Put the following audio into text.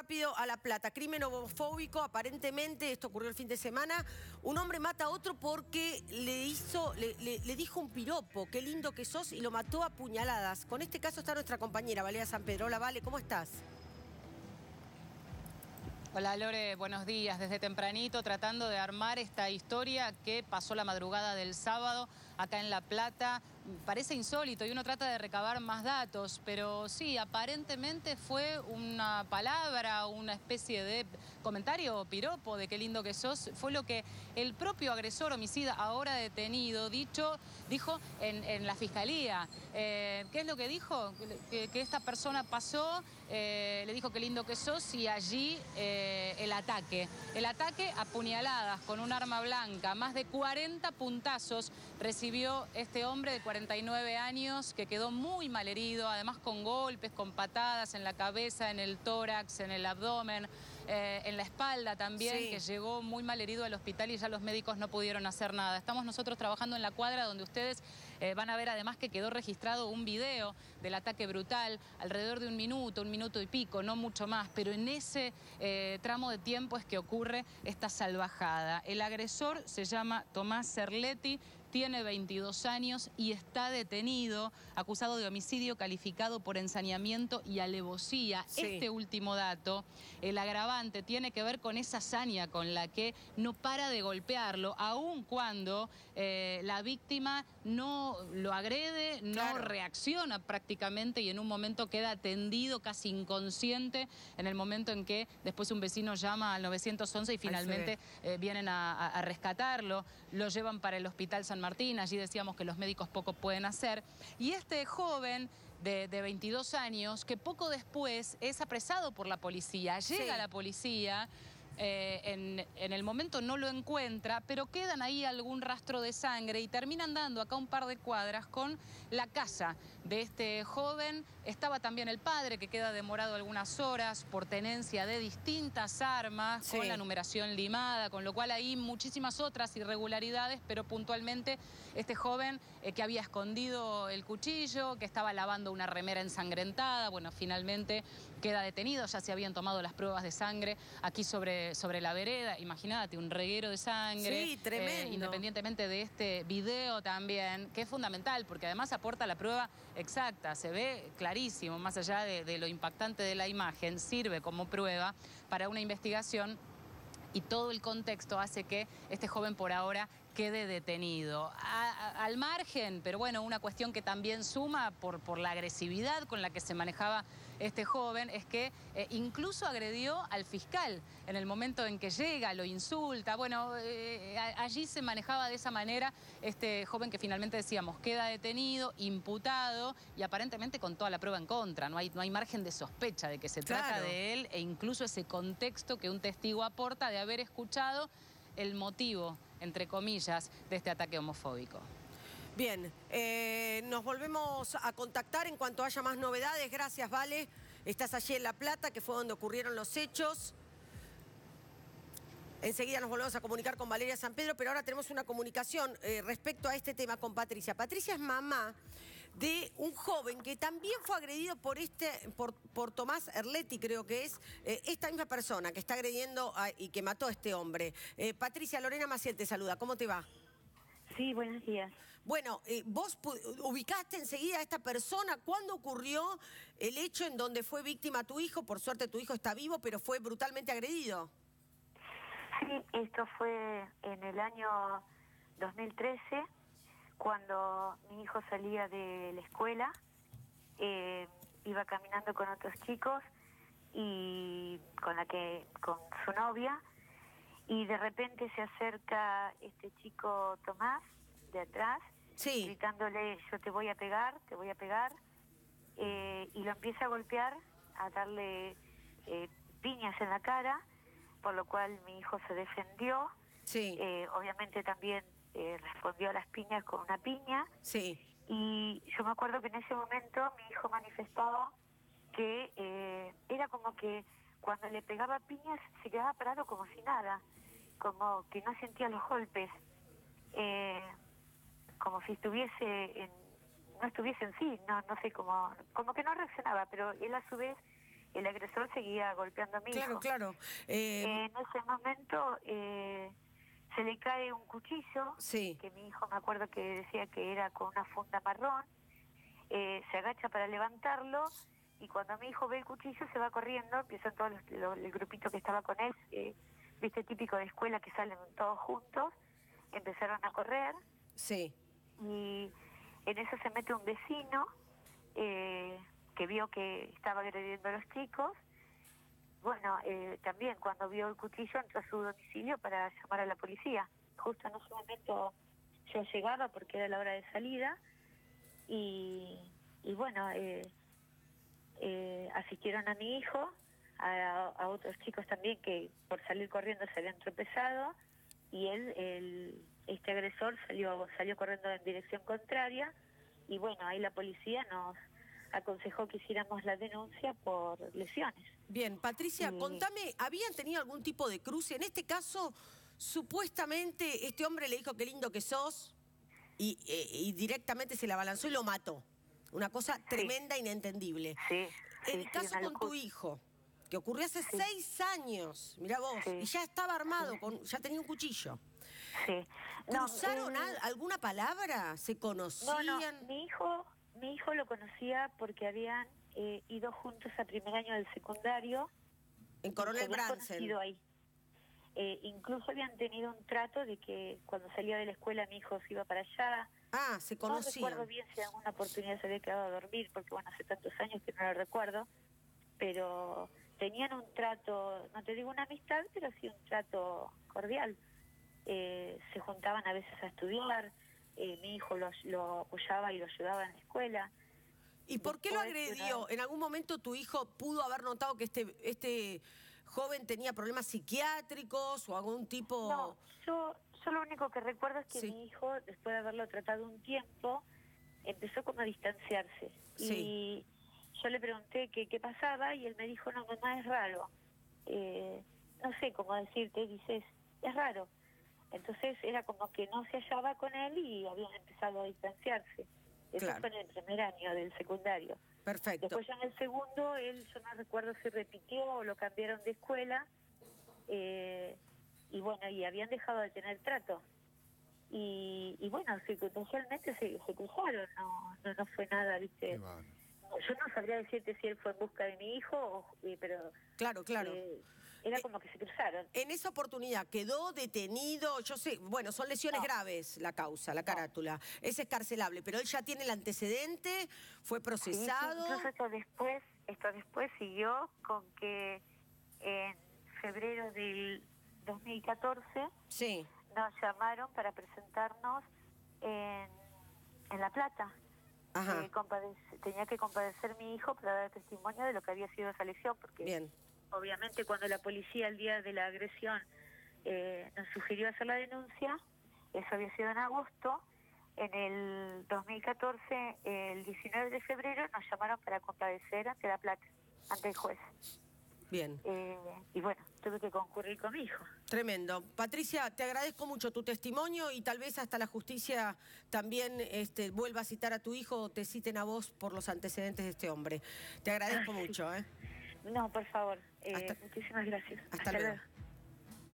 rápido a La Plata. Crimen homofóbico, aparentemente, esto ocurrió el fin de semana. Un hombre mata a otro porque le dijo un piropo, qué lindo que sos, y lo mató a puñaladas. Con este caso está nuestra compañera Valeria San Pedro. Hola, Vale, ¿cómo estás? Hola Lore, buenos días. Desde tempranito tratando de armar esta historia que pasó la madrugada del sábado acá en La Plata. Parece insólito y uno trata de recabar más datos, pero sí, aparentemente fue una palabra, una especie de comentario o piropo de qué lindo que sos. Fue lo que el propio agresor homicida, ahora detenido, dijo en la fiscalía. ¿Qué es lo que dijo? Que esta persona pasó, le dijo qué lindo que sos y allí el ataque a puñaladas con un arma blanca, más de 40 puntazos recibió este hombre de 49 años que quedó muy mal herido, además con golpes, con patadas en la cabeza, en el tórax, en el abdomen, en la espalda también, sí, que llegó muy mal herido al hospital y ya los médicos no pudieron hacer nada. Estamos nosotros trabajando en la cuadra donde ustedes van a ver además que quedó registrado un video del ataque brutal, alrededor de un minuto y pico, no mucho más, pero en ese tramo de tiempo es que ocurre esta salvajada. El agresor se llama Tomás Cerletti, tiene 22 años y está detenido, acusado de homicidio calificado por ensañamiento y alevosía. Sí. Este último dato, el agravante, tiene que ver con esa saña con la que no para de golpearlo, aun cuando la víctima no lo agrede, no reacciona prácticamente y en un momento queda tendido, casi inconsciente, en el momento en que después un vecino llama al 911 y finalmente vienen a rescatarlo, lo llevan para el hospital San Martín, allí decíamos que los médicos poco pueden hacer. Y este joven de 22 años, que poco después es apresado por la policía, llega la policía, en el momento no lo encuentra, pero quedan ahí algún rastro de sangre y terminan dando acá un par de cuadras con la casa de este joven. Estaba también el padre, que queda demorado algunas horas por tenencia de distintas armas, con la numeración limada, con lo cual hay muchísimas otras irregularidades, pero puntualmente este joven que había escondido el cuchillo, que estaba lavando una remera ensangrentada, bueno, finalmente queda detenido. Ya se habían tomado las pruebas de sangre aquí sobre la vereda. Imagínate, un reguero de sangre. Sí, tremendo. Independientemente de este video también, que es fundamental, porque además aporta la prueba exacta. Se ve clarísimo, más allá de lo impactante de la imagen, sirve como prueba para una investigación y todo el contexto hace que este joven por ahora quede detenido. Al margen, pero bueno, una cuestión que también suma por la agresividad con la que se manejaba este joven, es que incluso agredió al fiscal en el momento en que llega, lo insulta. Bueno, allí se manejaba de esa manera este joven que finalmente decíamos queda detenido, imputado y aparentemente con toda la prueba en contra. No hay margen de sospecha de que se trata de él, e incluso ese contexto que un testigo aporta de haber escuchado el motivo, entre comillas, de este ataque homofóbico. Bien, nos volvemos a contactar en cuanto haya más novedades. Gracias, Vale. Estás allí en La Plata, que fue donde ocurrieron los hechos. Enseguida nos volvemos a comunicar con Valeria San Pedro, pero ahora tenemos una comunicación respecto a este tema con Patricia. Patricia es mamá de un joven que también fue agredido por Tomás Cerletti, creo que es esta misma persona que está agrediendo y que mató a este hombre. Patricia, Lorena Maciel te saluda. ¿Cómo te va? Sí, buenos días. Bueno, vos ubicaste enseguida a esta persona. ¿Cuándo ocurrió el hecho en donde fue víctima tu hijo? Por suerte tu hijo está vivo, pero fue brutalmente agredido. Sí, esto fue en el año 2013, cuando mi hijo salía de la escuela, iba caminando con otros chicos y con su novia, y de repente se acerca este chico Tomás de atrás, gritándole: yo te voy a pegar, y lo empieza a golpear, a darle piñas en la cara, por lo cual mi hijo se defendió. Obviamente también respondió a las piñas con una piña. Y yo me acuerdo que en ese momento mi hijo manifestaba que era como que cuando le pegaba piñas se quedaba parado como si nada, como que no sentía los golpes, como si no estuviese en sí, no sé, como que no reaccionaba, pero él a su vez el agresor seguía golpeando a mi hijo. Claro. En ese momento se le cae un cuchillo, que mi hijo me acuerdo que decía que era con una funda marrón, se agacha para levantarlo, y cuando mi hijo ve el cuchillo se va corriendo, empiezan todos el grupito que estaba con él, viste, típico de escuela que salen todos juntos, empezaron a correr. Sí. Y en eso se mete un vecino que vio que estaba agrediendo a los chicos. Bueno, también cuando vio el cuchillo entró a su domicilio para llamar a la policía. Justo en ese momento yo llegaba porque era la hora de salida y bueno, asistieron a mi hijo, a otros chicos también que por salir corriendo se habían tropezado, y este agresor salió corriendo en dirección contraria, y bueno, ahí la policía nos aconsejó que hiciéramos la denuncia por lesiones. Bien, Patricia, contame, ¿habían tenido algún tipo de cruce? En este caso, supuestamente este hombre le dijo qué lindo que sos y directamente se la abalanzó y lo mató. Una cosa tremenda, inentendible. Sí. El caso con tu hijo, que ocurrió hace 6 años, mirá vos, y ya estaba armado, ya tenía un cuchillo. Sí. ¿Cruzaron alguna palabra? ¿Se conocían? No, mi hijo lo conocía porque habían ido juntos a primer año del secundario. En Coronel Bransen. Ahí. Incluso habían tenido un trato de que cuando salía de la escuela mi hijo se iba para allá. Ah, se conocían. No recuerdo bien si en alguna oportunidad se había quedado a dormir, porque bueno, hace tantos años que no lo recuerdo, pero tenían un trato, no te digo una amistad, pero sí un trato cordial. Se juntaban a veces a estudiar, mi hijo lo apoyaba y lo ayudaba en la escuela. ¿Y por qué lo agredió? ¿En algún momento tu hijo pudo haber notado que este joven tenía problemas psiquiátricos o algún tipo...? No, yo lo único que recuerdo es que mi hijo, después de haberlo tratado un tiempo, empezó como a distanciarse. Y yo le pregunté qué pasaba y él me dijo, no, mamá, es raro. No sé cómo decirte, dices, es raro. Entonces era como que no se hallaba con él y habían empezado a distanciarse. Eso fue en el primer año del secundario. Perfecto. Después ya en el segundo, yo no recuerdo si repitió o lo cambiaron de escuela. Y bueno, y habían dejado de tener trato. Y bueno, circunstancialmente se cruzaron, no fue nada, ¿viste? Yo no sabría decirte si él fue en busca de mi hijo, pero... Claro. Era como que se cruzaron. En esa oportunidad quedó detenido, yo sé, bueno, son lesiones graves la causa, la carátula. Es escarcelable, pero él ya tiene el antecedente, fue procesado. Sí, incluso esto después siguió con que en febrero del 2014 nos llamaron para presentarnos en La Plata. Tenía que compadecer mi hijo para dar testimonio de lo que había sido esa lesión, porque obviamente cuando la policía el día de la agresión nos sugirió hacer la denuncia, eso había sido en agosto. En el 2014, el 19 de febrero, nos llamaron para compadecer ante La Plata, ante el juez. Bien. Y bueno, tuve que concurrir con mi hijo. Tremendo. Patricia, te agradezco mucho tu testimonio y tal vez hasta la justicia también vuelva a citar a tu hijo o te citen a vos por los antecedentes de este hombre. Te agradezco mucho. No, por favor. Muchísimas gracias. Hasta luego.